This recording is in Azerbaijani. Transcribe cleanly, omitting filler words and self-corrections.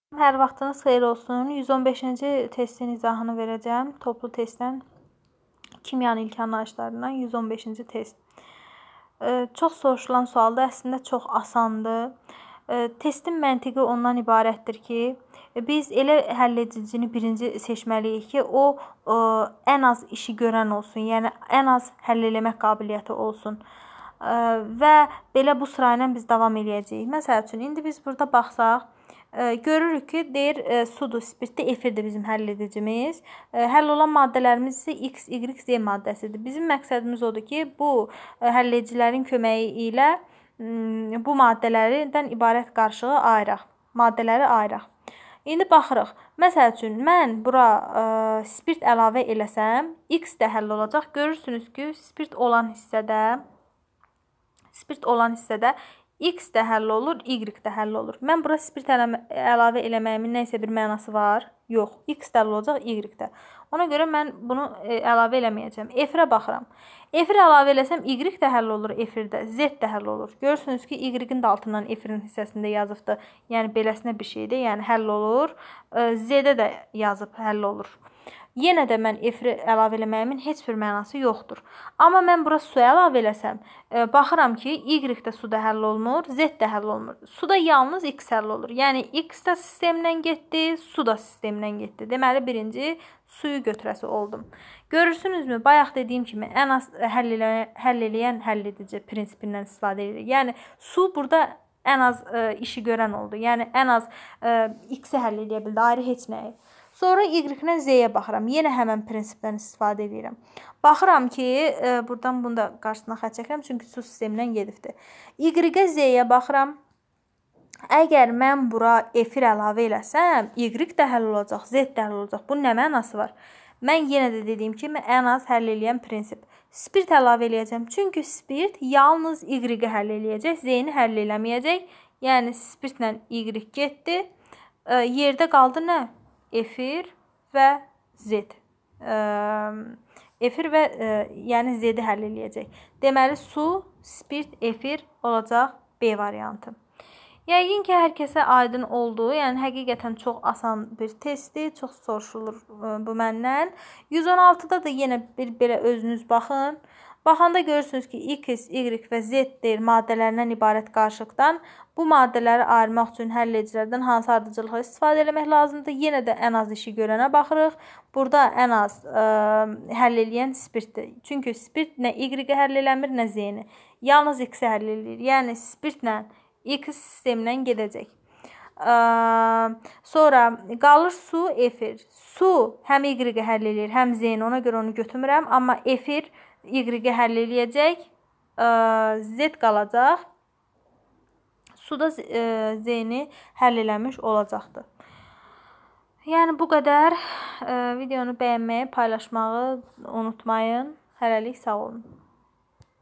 Hər vaxtınız xeyir olsun. 115-ci testin izahını verəcəm. Toplu testdən kimyanın ilk anlayışlarından 115-ci test. Çox soruşulan sualdır. Əslində çox asandır. Testin məntiqi ondan ibarətdir ki, biz elə həlledicini birinci seçməliyik ki, o ən az işi görən olsun. Yəni ən az həll eləmək qabiliyyəti olsun. Və belə bu sırayla biz davam eləyəcəyik. Məsəl üçün, indi biz burada baxsaq, görürük ki, deyir sudur, spirtdir, efirdir bizim həll edicimiz. Həll olan maddələrimiz isə X, Y, Z maddəsidir. Bizim məqsədimiz odur ki, bu həll edicilərin köməyi ilə bu maddələrdən ibarət qarışığı ayıraq. Maddələri ayıraq. İndi baxırıq. Məsəl üçün, mən bura spirt əlavə eləsəm, X də həll olacaq. Görürsünüz ki, spirt olan hissədə X də həll olur, Y də həll olur. Mən bura spirt əlavə eləməyimin nə isə bir mənası var? Yox. X də həll olacaq, Y də. Ona görə mən bunu əlavə eləməyəcəm. Efirə baxıram. Efir əlavə eləsəm, Y də həll olur efirdə, Z də həll olur. Görürsünüz ki, Y-in də altından efirin hissəsində yazıbdır. Yəni, beləsinə bir şeydir. Yəni, həll olur. Z-də də yazıb həll olur. Yenə də mən efiri əlavə eləməyimin heç bir mənası yoxdur. Amma mən bura su əlavə eləsəm, baxıram ki, Y də suda həll olunur, Z də həll olunur. Suda yalnız X həll olur. Yəni, X da sistemdən getdi, su da sistemdən getdi. Deməli, birinci suyu götürəsi oldum. Görürsünüzmü? Bayaq dediyim kimi, ən az həll eləyən həll edici prinsipindən istifadə edilir. Yəni, su burada ən az işi görən oldu. Yəni, ən az X-i həll eləyə bildi, ayrı heç nəyi. Sonra Y-lə Z-yə baxıram. Yenə həmən prinsipdən istifadə edirəm. Baxıram ki, buradan bunu da qarşısına xətt çəkirəm, çünki su sistemindən gedibdir. Y-ə Z-yə baxıram. Əgər mən bura efir əlavə eləsəm, Y də həll olacaq, Z də həll olacaq. Bunun nə mənası var? Mən yenə də dediyim kimi, ən az həll eləyən prinsip. Spirt əlavə eləyəcəm. Çünki spirt yalnız Y-ə həll eləyəcək, Z-ni həll eləməyəcək. Yəni, spirtlə Y getdi. Yerdə qaldı nə? Efir və Z. Efir və yəni Z-i həll eləyəcək. Deməli, su, spirt, efir olacaq B variantı. Yəqin ki, hər kəsə aydın oldu. Yəni, həqiqətən çox asan bir testdir. Çox soruşulur bu məndən. 116-da da yenə bir belə özünüz baxın. Baxanda görürsünüz ki, X, Y və Z deyir maddələrindən ibarət qarışıqdan. Bu maddələri ayırmaq üçün həll edicilərdən hansı ardıcılığı istifadə etmək lazımdır? Yenə də ən az işi görənə baxırıq. Burada ən az həll eləyən spirtdir. Çünki spirt nə Y-ə həll eləmir, nə Z-ni. Yalnız X-ə həll eləyir. Yəni, spirtlə X sistemindən gedəcək. Sonra qalır su, efir. Su həm Y-ə həll eləyir, həm Z-ni. Ona görə onu götürmürəm. Amma efir Y-ə həll eləyəcək. Z qalacaq. Su da Z-ni həll eləmiş olacaqdır. Yəni, bu qədər. Videonu bəyənməyi, paylaşmağı unutmayın. Hələlik sağ olun.